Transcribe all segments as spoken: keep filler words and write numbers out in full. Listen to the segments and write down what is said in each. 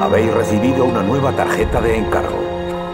Habéis recibido una nueva tarjeta de encargo.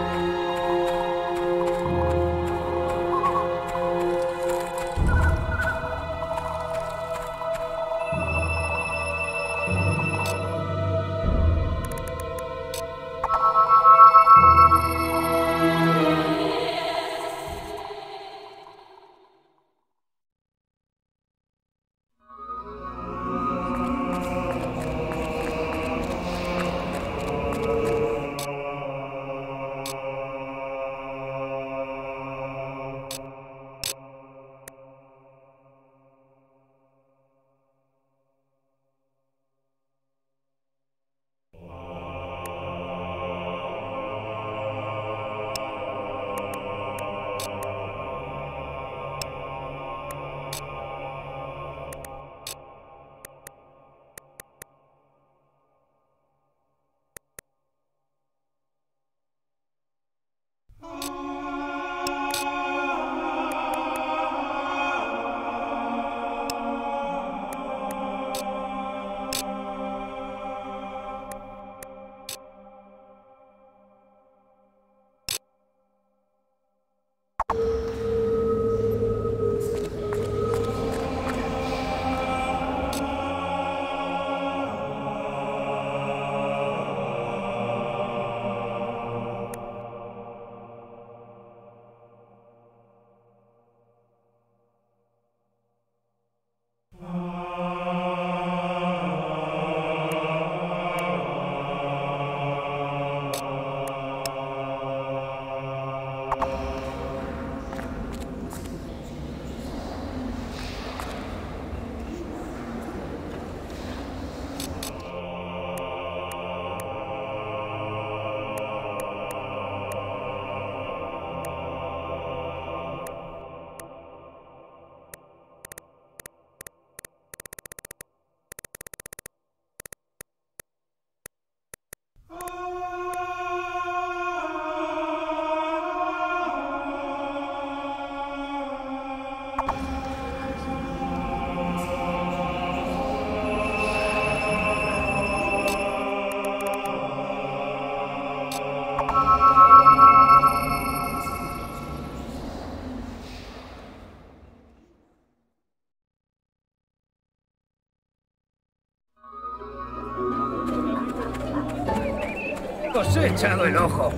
Os he echado el ojo.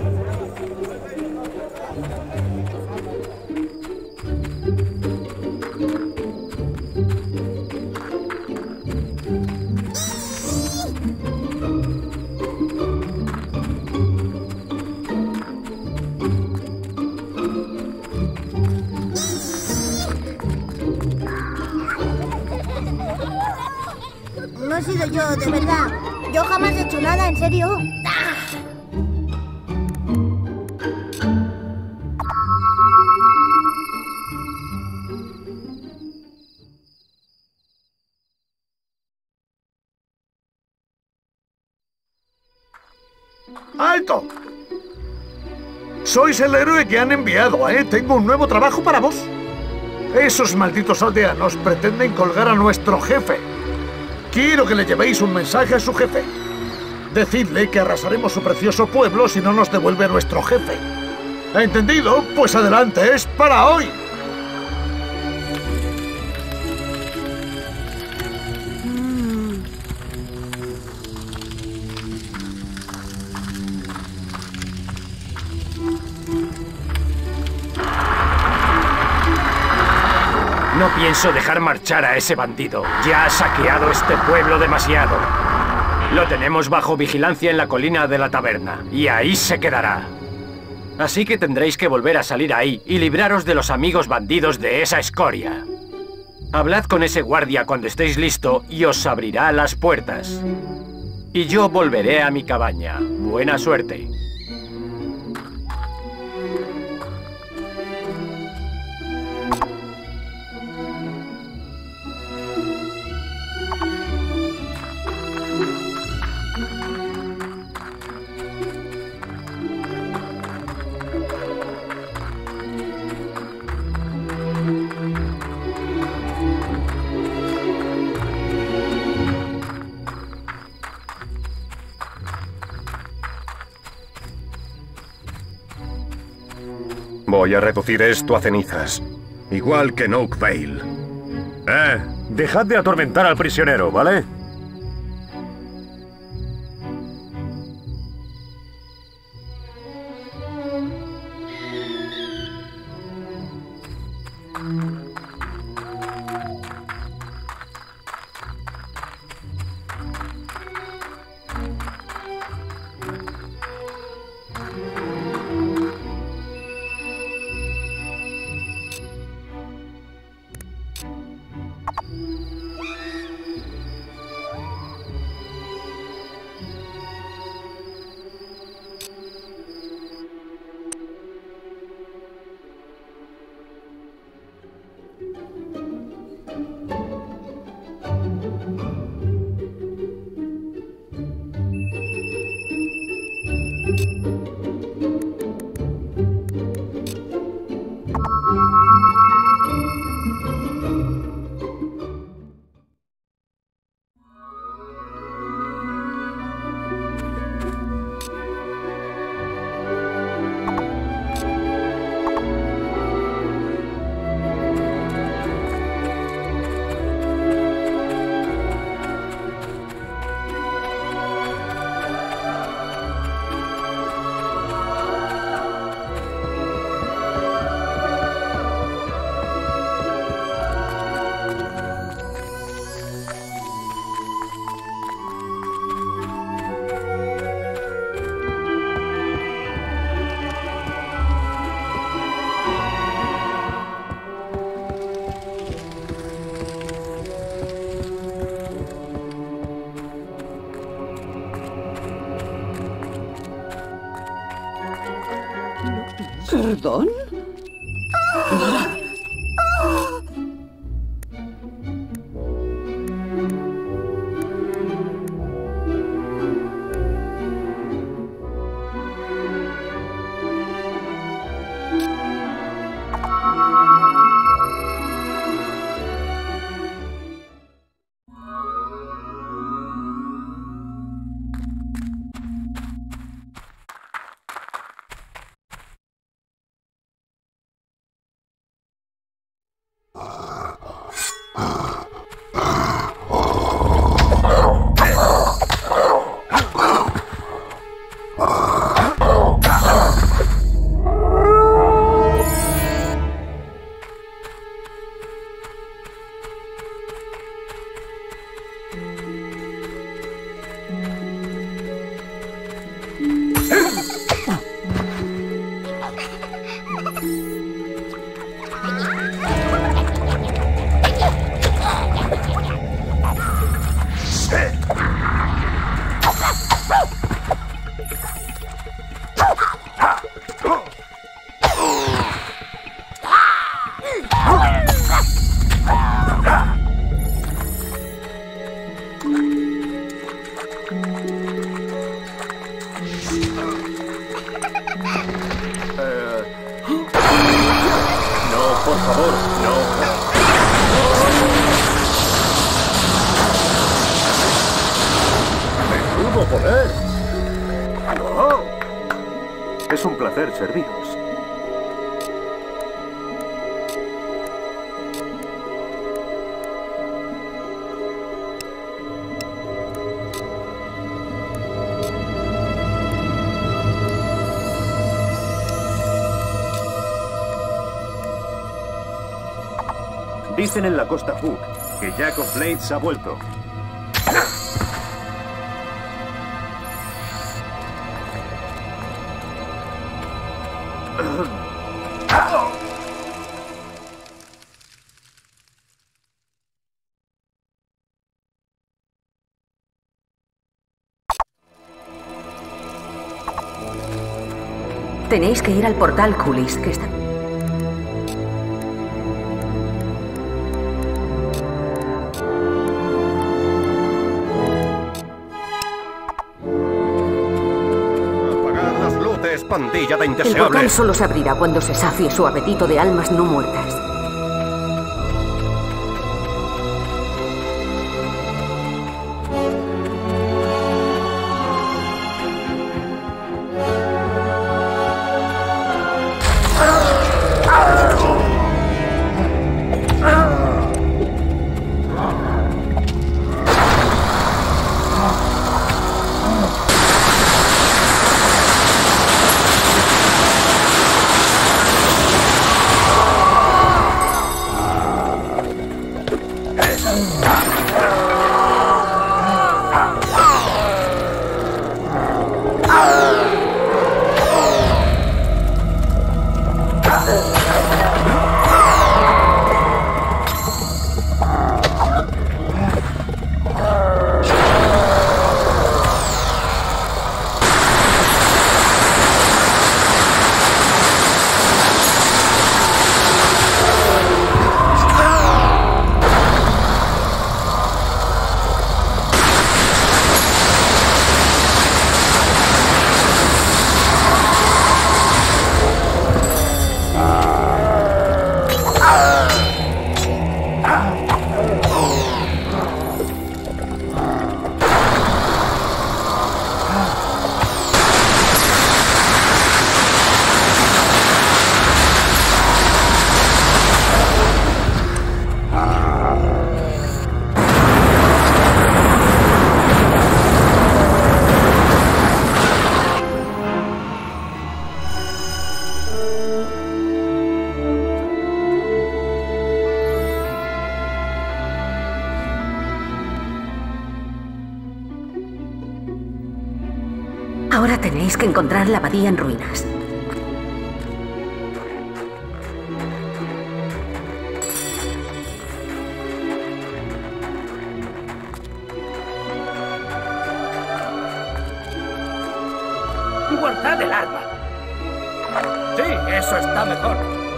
No he sido yo, de verdad. Yo jamás he hecho nada, en serio. ¡Alto! Sois el héroe que han enviado, ¿eh? Tengo un nuevo trabajo para vos. Esos malditos aldeanos pretenden colgar a nuestro jefe. Quiero que le llevéis un mensaje a su jefe. Decidle que arrasaremos su precioso pueblo si no nos devuelve a nuestro jefe. ¿Entendido? Pues adelante, es para hoy. No pienso dejar marchar a ese bandido. Ya ha saqueado este pueblo demasiado. Lo tenemos bajo vigilancia en la colina de la taberna, y ahí se quedará. Así que tendréis que volver a salir ahí y libraros de los amigos bandidos de esa escoria. Hablad con ese guardia cuando estéis listo y os abrirá las puertas. Y yo volveré a mi cabaña. Buena suerte. Voy a reducir esto a cenizas. Igual que en Oak Vale. Eh, dejad de atormentar al prisionero, ¿vale? ¿Perdón? Por favor, no. ¡Menudo poder! Oh. Es un placer serviros. Dicen en la costa Hook que Jack of Blades ha vuelto. Tenéis que ir al portal Cullis, que está... ¡Apagad las luces, pandilla de El indeseables! portal solo se abrirá cuando se safie su apetito de almas no muertas. Ahora tenéis que encontrar la abadía en ruinas. ¡Guardad el arma! Sí, eso está mejor.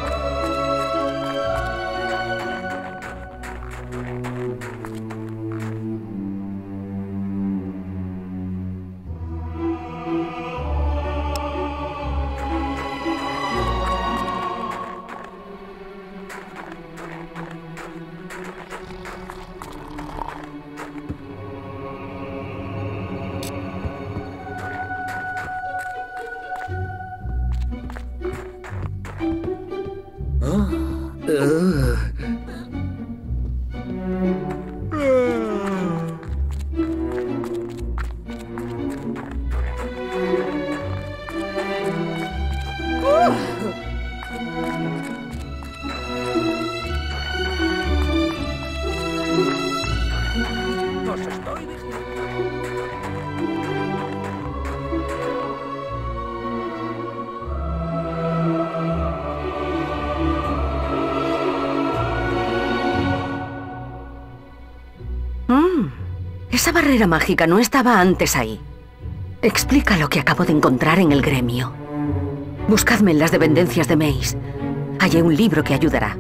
Os estoy diciendo. Mm, esa barrera mágica no estaba antes ahí. Explica lo que acabo de encontrar en el gremio. Buscadme en las dependencias de Mace. Hallé un libro que ayudará.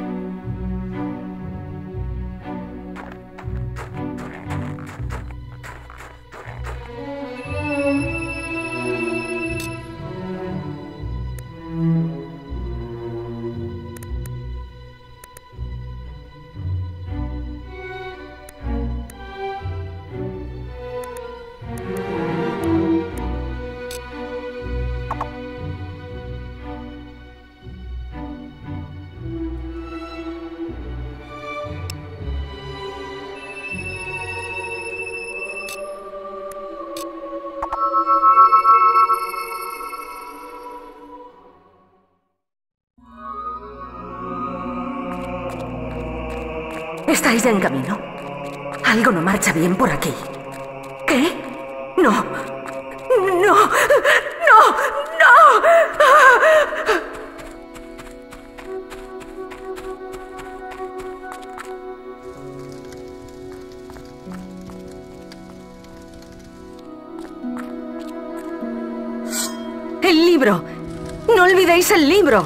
Estáis ya en camino. Algo no marcha bien por aquí. ¿Qué? No. No. No. No. El libro. No olvidéis el libro.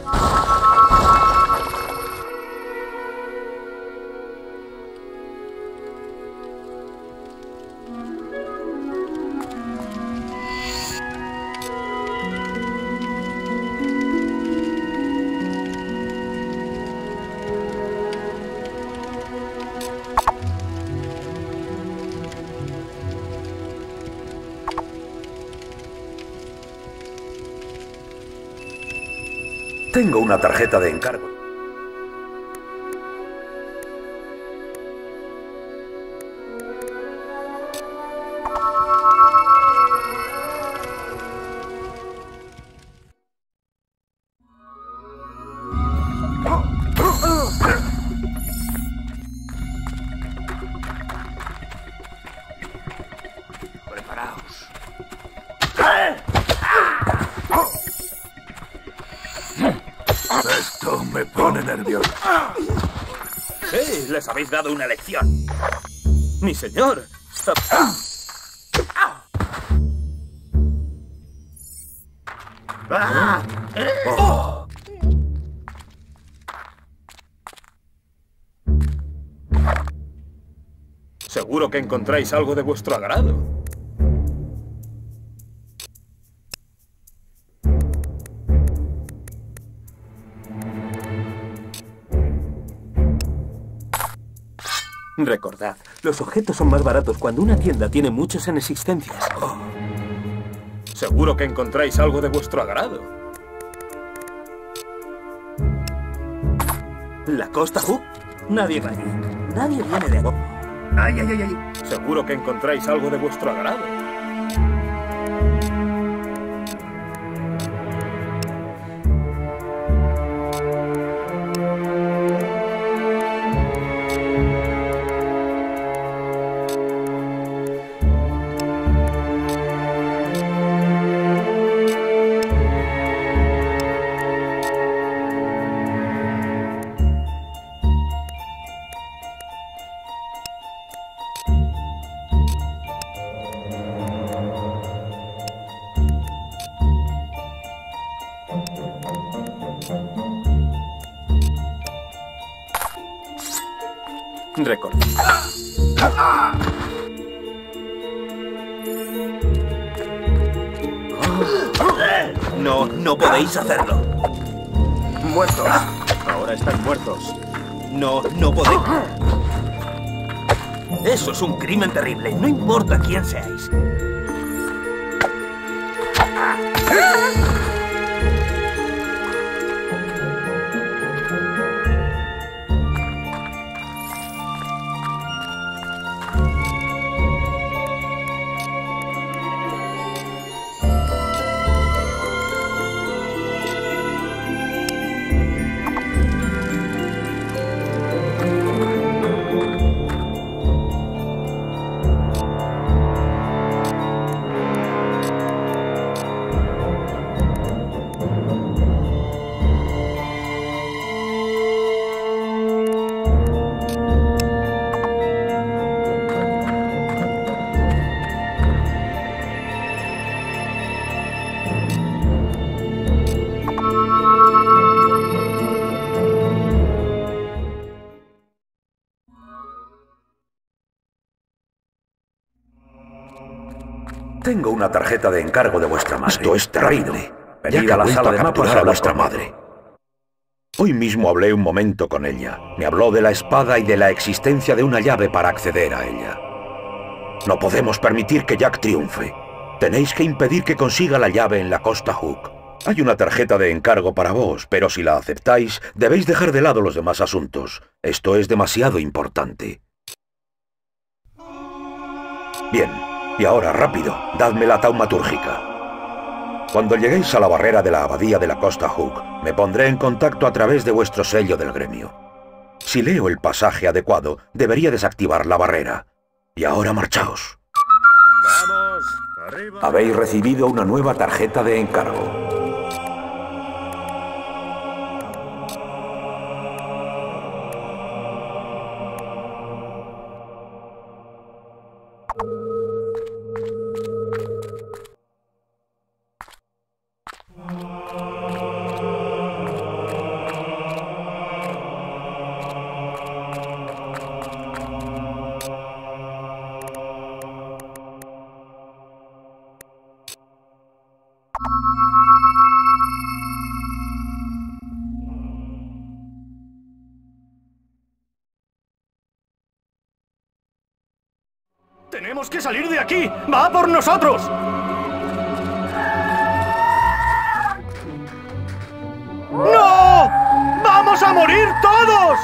Tengo una tarjeta de encargo. Preparaos. Esto me pone nervioso. Sí, les habéis dado una lección. Mi señor. Oh. Seguro que encontráis algo de vuestro agrado. Recordad, los objetos son más baratos cuando una tienda tiene muchos en existencias. Oh. Seguro que encontráis algo de vuestro agrado. ¿La Costa Hook? Nadie va allí. Nadie viene de abajo. Ay, ay, ay, ay. Seguro que encontráis algo de vuestro agrado. Récord. No, no podéis hacerlo. Muertos. Ahora están muertos. No, no podéis. Eso es un crimen terrible. No importa quién seáis. Tengo una tarjeta de encargo de vuestra madre. Esto es terrible. Venid a la sala de mapas a vuestra madre. Hoy mismo hablé un momento con ella. Me habló de la espada y de la existencia de una llave para acceder a ella. No podemos permitir que Jack triunfe. Tenéis que impedir que consiga la llave en la Costa Hook. Hay una tarjeta de encargo para vos, pero si la aceptáis, debéis dejar de lado los demás asuntos. Esto es demasiado importante. Bien. Y ahora, rápido, dadme la taumatúrgica. Cuando lleguéis a la barrera de la abadía de la Costa Hook, me pondré en contacto a través de vuestro sello del gremio. Si leo el pasaje adecuado, debería desactivar la barrera. Y ahora marchaos. ¡Vamos! ¡Arriba! Habéis recibido una nueva tarjeta de encargo. ¡Tenemos que salir de aquí! ¡Va por nosotros! ¡No! ¡Vamos a morir todos!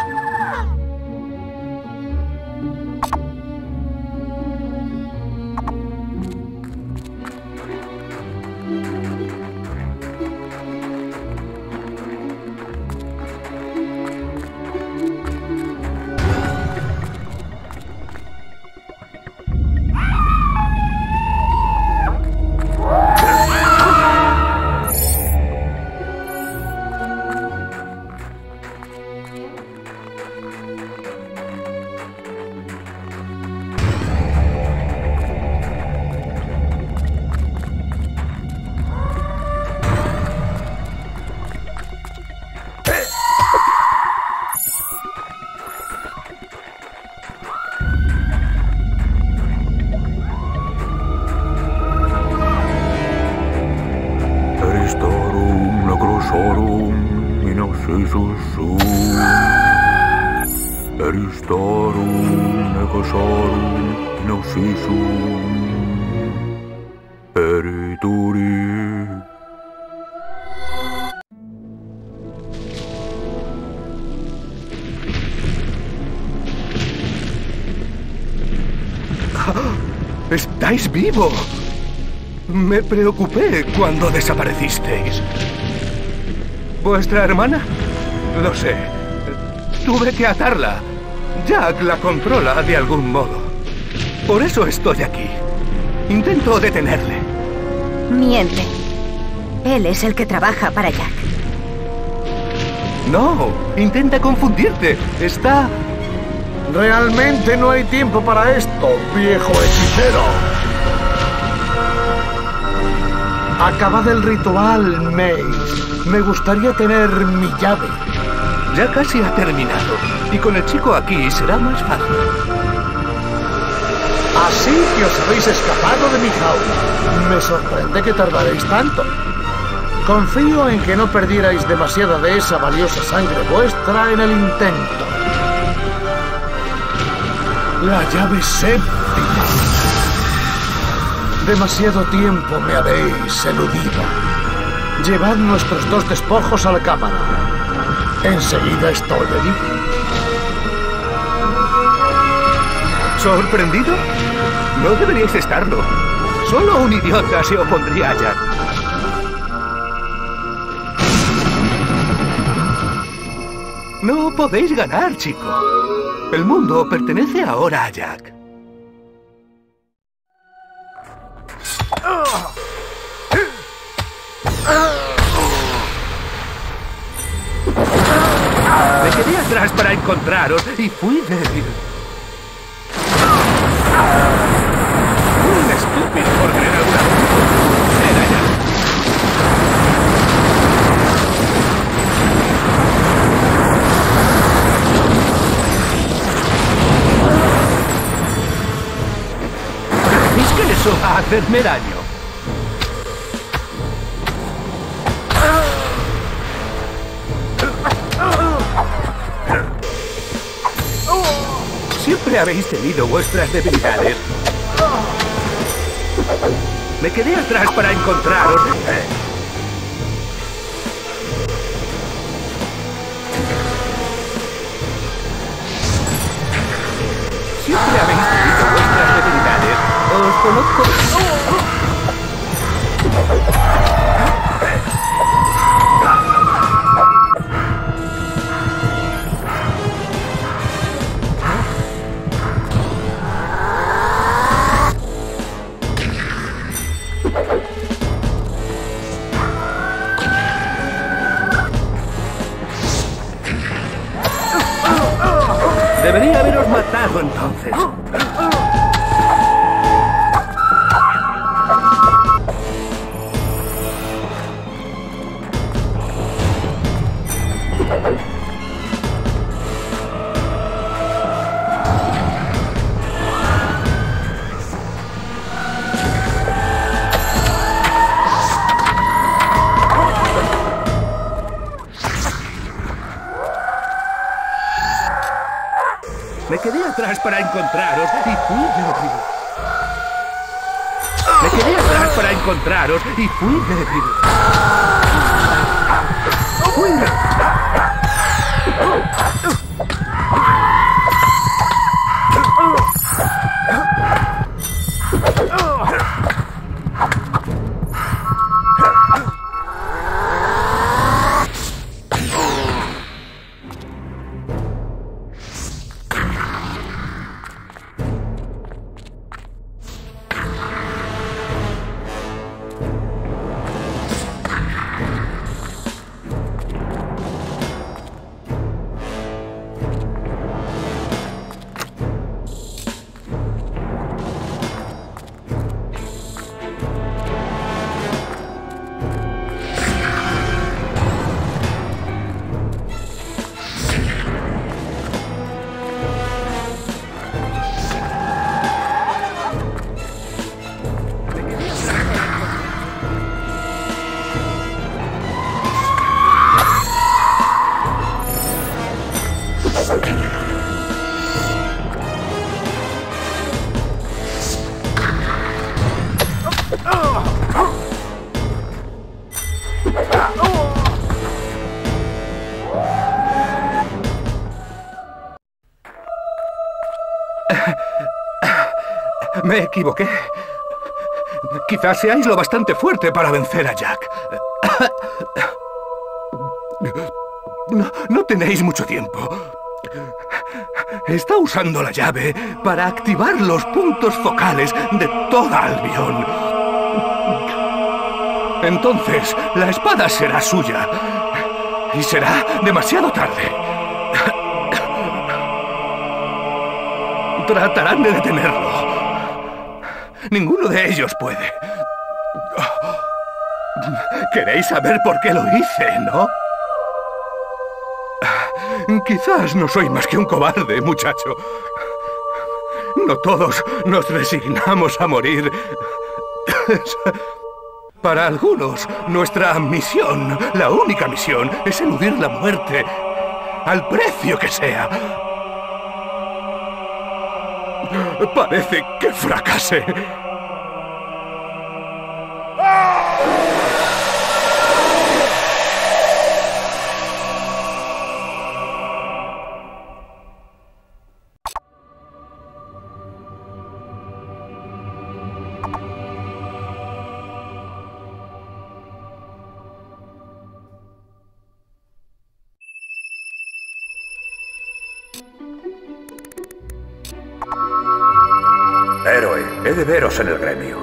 ¡Estáis vivo! Me preocupé cuando desaparecisteis. ¿Vuestra hermana? Lo sé. Tuve que atarla. Jack la controla de algún modo. Por eso estoy aquí. Intento detenerle. Miente. Él es el que trabaja para Jack. No, intenta confundirte. Está... Realmente no hay tiempo para esto, viejo hechicero. Acabad el ritual, Mace. Me gustaría tener mi llave. Ya casi ha terminado. Y con el chico aquí será más fácil. Así que os habéis escapado de mi jaula. Me sorprende que tardaréis tanto. Confío en que no perdierais demasiada de esa valiosa sangre vuestra en el intento. La llave séptima. Demasiado tiempo me habéis eludido. Llevad nuestros dos despojos a la cámara. Enseguida estoy allí. ¿Sorprendido? No deberíais estarlo. Solo un idiota se opondría a Jack. No podéis ganar, chico. El mundo pertenece ahora a Jack. Me quedé atrás para encontraros y fui débil. Un estúpido por creer alguna cosa. Era ya. ¿Creéis que eso va a hacerme daño? Siempre habéis tenido vuestras debilidades. Me quedé atrás para encontraros. Siempre habéis tenido vuestras debilidades. Os conozco. Debería haberos matado entonces. Me quedé atrás para encontraros y fui débil. Me quedé atrás para encontraros y fui débil. Fui débil. Me equivoqué. Quizás seáis lo bastante fuerte para vencer a Jack. No, no tenéis mucho tiempo. Está usando la llave para activar los puntos focales de toda Albion. Entonces, la espada será suya. Y será demasiado tarde. Tratarán de detenerlo. Ninguno de ellos puede. ¿Queréis saber por qué lo hice, no? Quizás no soy más que un cobarde, muchacho. No todos nos resignamos a morir. Para algunos, nuestra misión, la única misión, es eludir la muerte, al precio que sea. Parece que fracasé. Héroe, he de veros en el gremio.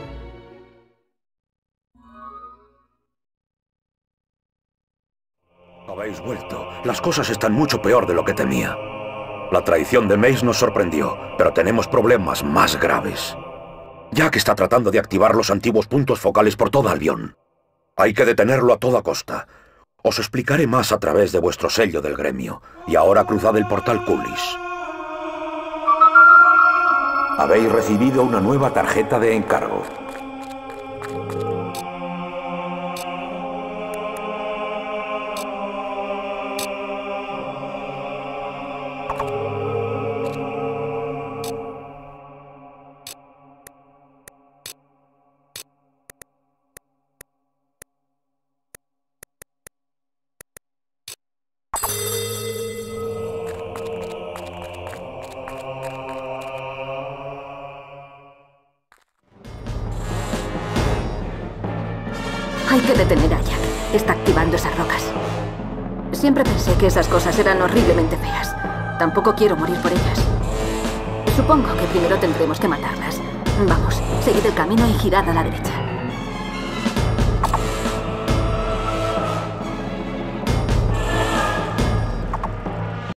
Habéis vuelto. Las cosas están mucho peor de lo que temía. La traición de Mace nos sorprendió, pero tenemos problemas más graves. Jack está tratando de activar los antiguos puntos focales por toda Albion. Hay que detenerlo a toda costa. Os explicaré más a través de vuestro sello del gremio. Y ahora cruzad el portal Cullis. Habéis recibido una nueva tarjeta de encargo. Hay que detener a Jack. Está activando esas rocas. Siempre pensé que esas cosas eran horriblemente feas. Tampoco quiero morir por ellas. Supongo que primero tendremos que matarlas. Vamos, seguid el camino y girad a la derecha.